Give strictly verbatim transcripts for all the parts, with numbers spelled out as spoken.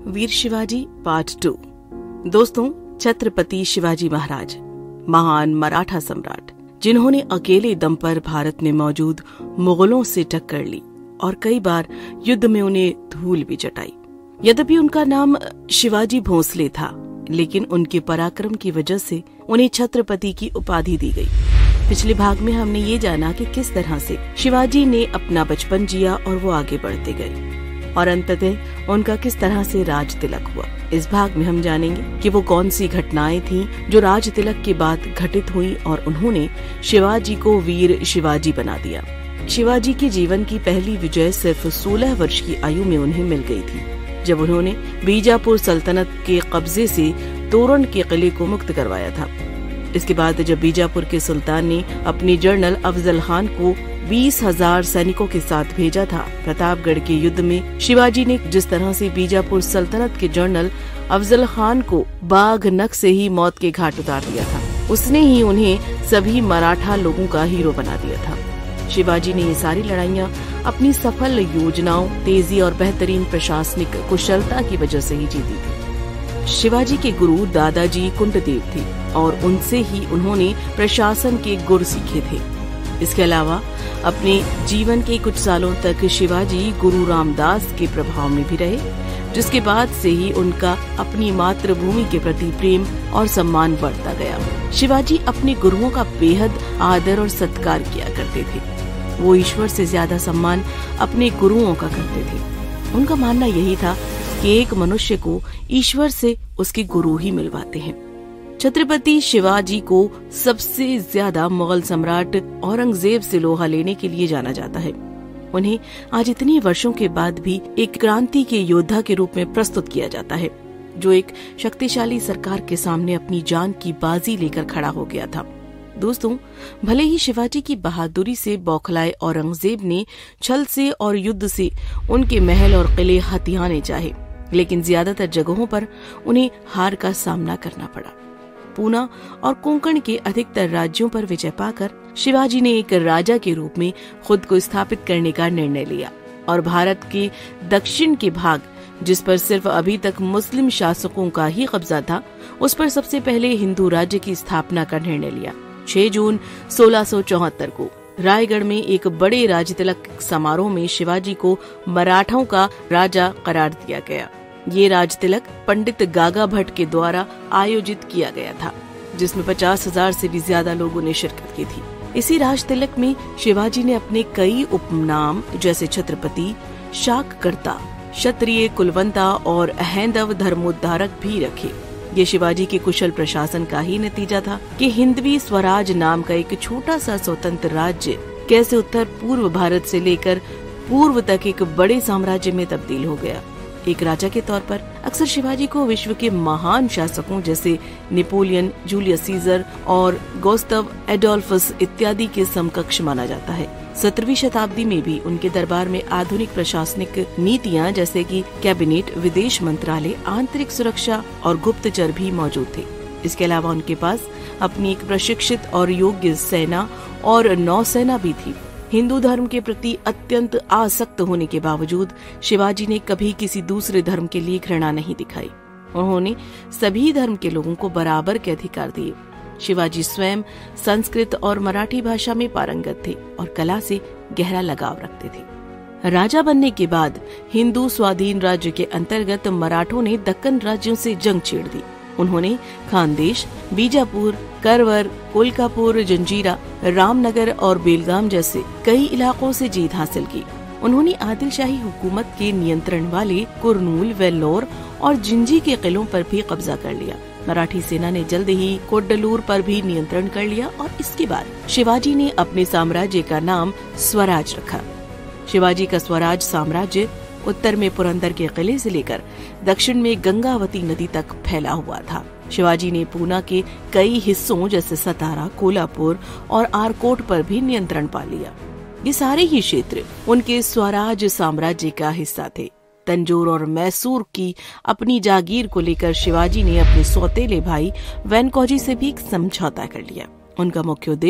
वीर Shivaji part two. दोस्तों, छत्रपति शिवाजी महाराज महान मराठा सम्राट, जिन्होंने अकेले दम पर भारत में मौजूद मुगलों से टक्कर ली और कई बार युद्ध में उन्हें धूल भी चटाई। यद्यपि उनका नाम शिवाजी भोंसले था, लेकिन उनके पराक्रम की वजह से उन्हें छत्रपति की उपाधि दी गई। पिछले भाग में हमने ये जाना कि किस तरह से शिवाजी ने अपना बचपन जिया और वो आगे बढ़ते गए और अंततः उनका किस तरह से राज तिलक हुआ। इस भाग में हम जानेंगे कि वो कौन सी घटनाएं थीं जो राज तिलक के बाद घटित हुई और उन्होंने शिवाजी को वीर शिवाजी बना दिया। शिवाजी के जीवन की पहली विजय सिर्फ सोलह वर्ष की आयु में उन्हें मिल गई थी, जब उन्होंने बीजापुर सल्तनत के कब्जे से तोरण के किले को मुक्त करवाया था। इसके बाद जब बीजापुर के सुल्तान ने अपने जनरल अफजल खान को बीस हजार सैनिकों के साथ भेजा था, प्रतापगढ़ के युद्ध में शिवाजी ने जिस तरह से बीजापुर सल्तनत के जनरल अफजल खान को बाघ नख से ही मौत के घाट उतार दिया था, उसने ही उन्हें सभी मराठा लोगों का हीरो बना दिया था। शिवाजी ने ये सारी लड़ाइयाँ अपनी सफल योजनाओं, तेजी और बेहतरीन प्रशासनिक कुशलता की वजह से ही जीती थी। शिवाजी के गुरु दादाजी कुंटदेव थे और उनसे ही उन्होंने प्रशासन के गुर सीखे थे। इसके अलावा अपने जीवन के कुछ सालों तक शिवाजी गुरु रामदास के प्रभाव में भी रहे, जिसके बाद से ही उनका अपनी मातृभूमि के प्रति प्रेम और सम्मान बढ़ता गया। शिवाजी अपने गुरुओं का बेहद आदर और सत्कार किया करते थे। वो ईश्वर से ज्यादा सम्मान अपने गुरुओं का करते थे। उनका मानना यही था कि एक मनुष्य को ईश्वर से उसके गुरु ही मिलवाते हैं। छत्रपति शिवाजी को सबसे ज्यादा मुगल सम्राट औरंगजेब से लोहा लेने के लिए जाना जाता है। उन्हें आज इतने वर्षों के बाद भी एक क्रांति के योद्धा के रूप में प्रस्तुत किया जाता है, जो एक शक्तिशाली सरकार के सामने अपनी जान की बाजी लेकर खड़ा हो गया था। दोस्तों, भले ही शिवाजी की बहादुरी से बौखलाए औरंगजेब ने छल से और युद्ध से उनके महल और किले हथियाने चाहे, लेकिन ज्यादातर जगहों पर उन्हें हार का सामना करना पड़ा। पूना और कोंकण के अधिकतर राज्यों पर विजय पाकर शिवाजी ने एक राजा के रूप में खुद को स्थापित करने का निर्णय लिया और भारत के दक्षिण के भाग, जिस पर सिर्फ अभी तक मुस्लिम शासकों का ही कब्जा था, उस पर सबसे पहले हिंदू राज्य की स्थापना का निर्णय लिया। छह जून सोलह सौ चौहत्तर को रायगढ़ में एक बड़े राजतिलक समारोह में शिवाजी को मराठों का राजा करार दिया गया। ये राजतिलक पंडित गागा भट्ट के द्वारा आयोजित किया गया था, जिसमें पचास हजार से भी ज्यादा लोगों ने शिरकत की थी। इसी राजतिलक में शिवाजी ने अपने कई उपनाम जैसे छत्रपति, शाककर्ता, क्षत्रिय, कुलवंता और हैंदव धर्मोद्धारक भी रखे। ये शिवाजी के कुशल प्रशासन का ही नतीजा था कि हिंदवी स्वराज नाम का एक छोटा सा स्वतंत्र राज्य कैसे उत्तर पूर्व भारत से लेकर पूर्व तक एक बड़े साम्राज्य में तब्दील हो गया। एक राजा के तौर पर अक्सर शिवाजी को विश्व के महान शासकों जैसे नेपोलियन, जूलियस सीजर और गुस्ताव एडोल्फस इत्यादि के समकक्ष माना जाता है। सत्रहवीं शताब्दी में भी उनके दरबार में आधुनिक प्रशासनिक नीतियां जैसे कि कैबिनेट, विदेश मंत्रालय, आंतरिक सुरक्षा और गुप्तचर भी मौजूद थे। इसके अलावा उनके पास अपनी एक प्रशिक्षित और योग्य सेना और नौसेना भी थी। हिंदू धर्म के प्रति अत्यंत आसक्त होने के बावजूद शिवाजी ने कभी किसी दूसरे धर्म के लिए घृणा नहीं दिखाई। उन्होंने सभी धर्म के लोगों को बराबर के अधिकार दिए। शिवाजी स्वयं संस्कृत और मराठी भाषा में पारंगत थे और कला से गहरा लगाव रखते थे। राजा बनने के बाद हिंदू स्वाधीन राज्य के अंतर्गत मराठों ने दक्कन राज्यों से जंग छेड़ दी। उन्होंने खानदेश, बीजापुर, करवर, कोलकापुर, जंजीरा, रामनगर और बेलगाम जैसे कई इलाकों से जीत हासिल की। उन्होंने आदिलशाही हुकूमत के नियंत्रण वाले कुरनूल, वेल्लोर और जिंजी के किलों पर भी कब्जा कर लिया। मराठी सेना ने जल्द ही कोडलूर पर भी नियंत्रण कर लिया और इसके बाद शिवाजी ने अपने साम्राज्य का नाम स्वराज रखा। शिवाजी का स्वराज साम्राज्य उत्तर में पुरंदर के किले से लेकर दक्षिण में गंगावती नदी तक फैला हुआ था। शिवाजी ने पूना के कई हिस्सों जैसे सतारा, कोल्हापुर और आरकोट पर भी नियंत्रण पा लिया। ये सारे ही क्षेत्र उनके स्वराज साम्राज्य का हिस्सा थे। तंजौर और मैसूर की अपनी जागीर को लेकर शिवाजी ने अपने सौतेले भाई वेनकोजी से भी एक समझौता कर लिया। उनका मुख्य उद्देश्य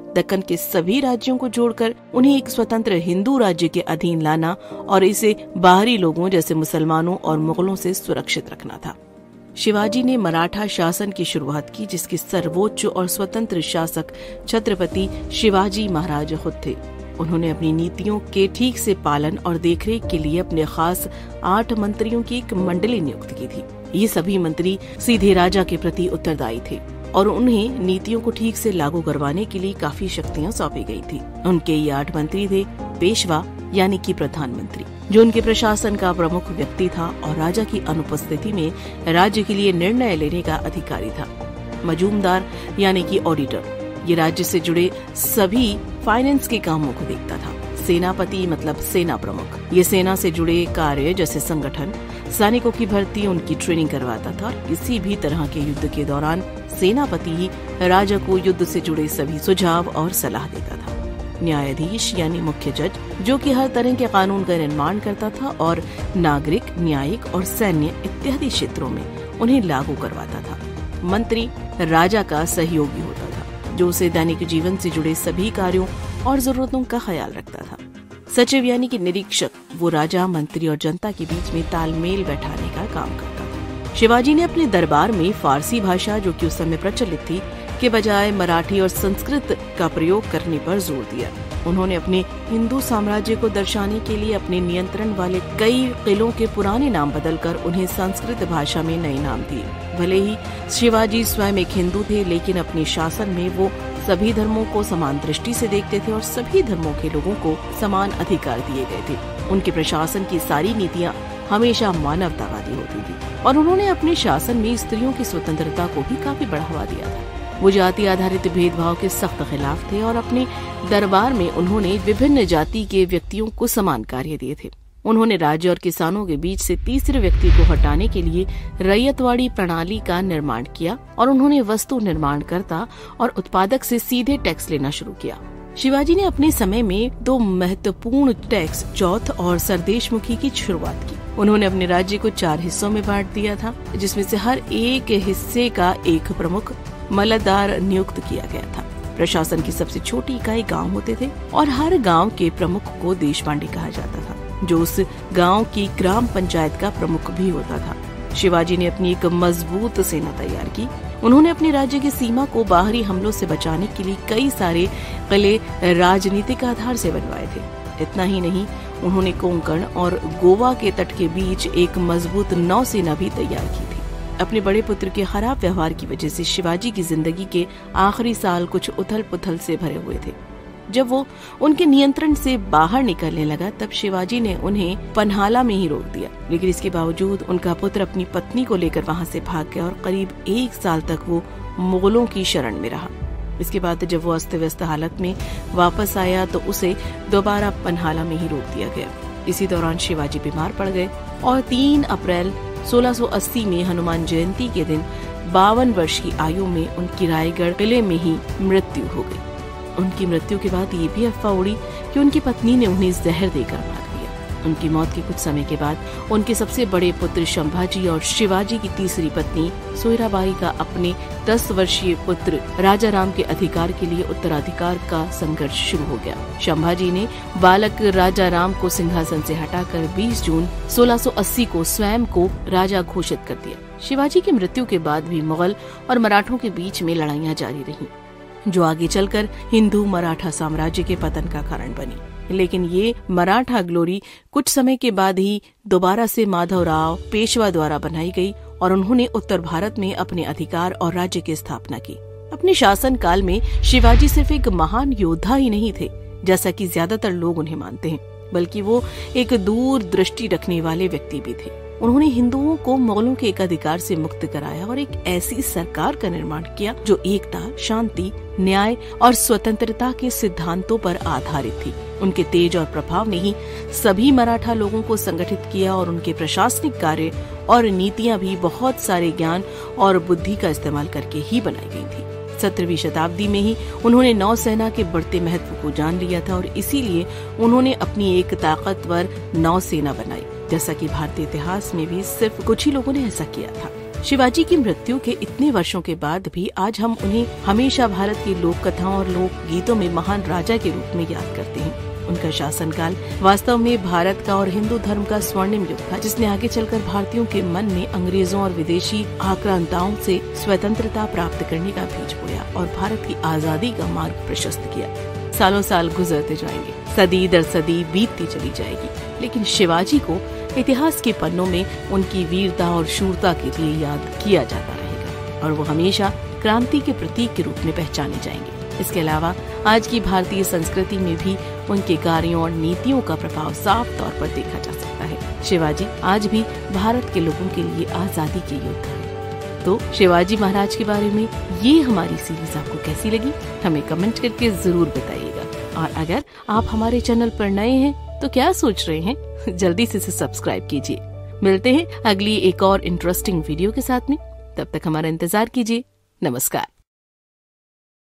दक्कन के सभी राज्यों को जोड़कर उन्हें एक स्वतंत्र हिंदू राज्य के अधीन लाना और इसे बाहरी लोगों जैसे मुसलमानों और मुगलों से सुरक्षित रखना था। शिवाजी ने मराठा शासन की शुरुआत की, जिसके सर्वोच्च और स्वतंत्र शासक छत्रपति शिवाजी महाराज खुद थे। उन्होंने अपनी नीतियों के ठीक से पालन और देखरेख के लिए अपने खास आठ मंत्रियों की एक मंडली नियुक्त की थी। ये सभी मंत्री सीधे राजा के प्रति उत्तरदायी थे और उन्हें नीतियों को ठीक से लागू करवाने के लिए काफी शक्तियां सौंपी गई थी। उनके ये आठ मंत्री थे पेशवा यानी कि प्रधानमंत्री, जो उनके प्रशासन का प्रमुख व्यक्ति था और राजा की अनुपस्थिति में राज्य के लिए निर्णय लेने का अधिकारी था। मजूमदार यानी कि ऑडिटर, ये राज्य से जुड़े सभी फाइनेंस के कामों को देखता था। सेनापति मतलब सेना प्रमुख, ये सेना से जुड़े कार्य जैसे संगठन, सैनिकों की भर्ती, उनकी ट्रेनिंग करवाता था और किसी भी तरह के युद्ध के दौरान सेनापति ही राजा को युद्ध से जुड़े सभी सुझाव और सलाह देता था। न्यायाधीश यानी मुख्य जज, जो कि हर तरह के कानून का निर्माण करता था और नागरिक, न्यायिक और सैन्य इत्यादि क्षेत्रों में उन्हें लागू करवाता था। मंत्री राजा का सहयोगी होता था, जो उसे दैनिक जीवन से जुड़े सभी कार्यों और जरूरतों का ख्याल रखता था। सचिव यानी कि निरीक्षक, वो राजा, मंत्री और जनता के बीच में तालमेल बैठाने का काम करता था। शिवाजी ने अपने दरबार में फारसी भाषा, जो कि उस समय प्रचलित थी, के बजाय मराठी और संस्कृत का प्रयोग करने पर जोर दिया। उन्होंने अपने हिंदू साम्राज्य को दर्शाने के लिए अपने नियंत्रण वाले कई किलों के पुराने नाम बदलकर उन्हें संस्कृत भाषा में नए नाम दिए। भले ही शिवाजी स्वयं एक हिंदू थे, लेकिन अपने शासन में वो सभी धर्मों को समान दृष्टि से देखते थे और सभी धर्मों के लोगों को समान अधिकार दिए गए थे। उनके प्रशासन की सारी नीतियाँ हमेशा मानवतावादी होती थी और उन्होंने अपने शासन में स्त्रियों की स्वतंत्रता को भी काफी बढ़ावा दिया था। वो जाति आधारित भेदभाव के सख्त खिलाफ थे और अपने दरबार में उन्होंने विभिन्न जाति के व्यक्तियों को समान कार्य दिए थे। उन्होंने राज्य और किसानों के बीच से तीसरे व्यक्ति को हटाने के लिए रैयतवाड़ी प्रणाली का निर्माण किया और उन्होंने वस्तु निर्माणकर्ता और उत्पादक से सीधे टैक्स लेना शुरू किया। शिवाजी ने अपने समय में दो महत्वपूर्ण टैक्स, चौथ और सरदेशमुखी की शुरुआत की। उन्होंने अपने राज्य को चार हिस्सों में बांट दिया था, जिसमें से हर एक हिस्से का एक प्रमुख मलदार नियुक्त किया गया था। प्रशासन की सबसे छोटी इकाई गांव होते थे और हर गांव के प्रमुख को देशपांडे कहा जाता था, जो उस गांव की ग्राम पंचायत का प्रमुख भी होता था। शिवाजी ने अपनी एक मजबूत सेना तैयार की। उन्होंने अपने राज्य की सीमा को बाहरी हमलों से बचाने के लिए कई सारे किले राजनीतिक आधार से बनवाए थे। इतना ही नहीं, उन्होंने कोंकण और गोवा के तट के बीच एक मजबूत नौसेना भी तैयार की थी। अपने बड़े पुत्र के खराब व्यवहार की वजह से शिवाजी की जिंदगी के आखिरी साल कुछ उथल पुथल से भरे हुए थे। जब वो उनके नियंत्रण से बाहर निकलने लगा, तब शिवाजी ने उन्हें पन्हाला में ही रोक दिया। लेकिन इसके बावजूद उनका पुत्र अपनी पत्नी को लेकर वहां से भाग गया और करीब एक साल तक वो मुगलों की शरण में रहा। इसके बाद जब वो अस्त व्यस्त हालत में वापस आया तो उसे दोबारा पन्हाला में ही रोक दिया गया। इसी दौरान शिवाजी बीमार पड़ गए और तीन अप्रैल सोलह सौ अस्सी में हनुमान जयंती के दिन बावन वर्ष की आयु में उनकी रायगढ़ किले में ही मृत्यु हो गई। उनकी मृत्यु के बाद ये भी अफवाह उड़ी कि उनकी पत्नी ने उन्हें जहर देकर मार दिया। उनकी मौत के कुछ समय के बाद उनके सबसे बड़े पुत्र शंभाजी और शिवाजी की तीसरी पत्नी सोयराबाई का अपने दस वर्षीय पुत्र राजा राम के अधिकार के लिए उत्तराधिकार का संघर्ष शुरू हो गया। शंभाजी ने बालक राजा राम को सिंहासन से हटाकर बीस जून सोलह सौ अस्सी को स्वयं को राजा घोषित कर दिया। शिवाजी की मृत्यु के बाद भी मुगल और मराठों के बीच में लड़ाइयाँ जारी रहीं, जो आगे चलकर हिंदू मराठा साम्राज्य के पतन का कारण बनी। लेकिन ये मराठा ग्लोरी कुछ समय के बाद ही दोबारा से माधवराव पेशवा द्वारा बनाई गई और उन्होंने उत्तर भारत में अपने अधिकार और राज्य की स्थापना की। अपने शासन काल में शिवाजी सिर्फ एक महान योद्धा ही नहीं थे, जैसा कि ज्यादातर लोग उन्हें मानते हैं, बल्कि वो एक दूर दृष्टि रखने वाले व्यक्ति भी थे। उन्होंने हिंदुओं को मुगलों के एक अधिकार से मुक्त कराया और एक ऐसी सरकार का निर्माण किया जो एकता, शांति, न्याय और स्वतंत्रता के सिद्धांतों पर आधारित थी। उनके तेज और प्रभाव ने ही सभी मराठा लोगों को संगठित किया और उनके प्रशासनिक कार्य और नीतियां भी बहुत सारे ज्ञान और बुद्धि का इस्तेमाल करके ही बनाई गई थी। सत्रहवीं शताब्दी में ही उन्होंने नौसेना के बढ़ते महत्व को जान लिया था और इसीलिए उन्होंने अपनी एक ताकतवर नौसेना बनाई, जैसा कि भारतीय इतिहास में भी सिर्फ कुछ ही लोगों ने ऐसा किया था। शिवाजी की मृत्यु के इतने वर्षों के बाद भी आज हम उन्हें हमेशा भारत की लोक कथाओं और लोक गीतों में महान राजा के रूप में याद करते हैं। उनका शासनकाल वास्तव में भारत का और हिंदू धर्म का स्वर्णिम युग था, जिसने आगे चलकर भारतीयों के मन में अंग्रेजों और विदेशी आक्रांताओं से स्वतंत्रता प्राप्त करने का बीज बोया और भारत की आजादी का मार्ग प्रशस्त किया। सालों साल गुजरते जाएंगे, सदी दर सदी बीतती चली जाएगी, लेकिन शिवाजी को इतिहास के पन्नों में उनकी वीरता और शूरता के लिए याद किया जाता रहेगा और वो हमेशा क्रांति के प्रतीक के रूप में पहचाने जाएंगे। इसके अलावा आज की भारतीय संस्कृति में भी उनके कार्यों और नीतियों का प्रभाव साफ तौर पर देखा जा सकता है। शिवाजी आज भी भारत के लोगों के लिए आजादी के योद्धा हैं। तो शिवाजी महाराज के बारे में ये हमारी सीरीज आपको कैसी लगी, हमें कमेंट करके जरूर बताइएगा। और अगर आप हमारे चैनल पर नए हैं तो क्या सोच रहे हैं, जल्दी से इसे सब्सक्राइब कीजिए। मिलते हैं अगली एक और इंटरेस्टिंग वीडियो के साथ में, तब तक हमारा इंतजार कीजिए। नमस्कार।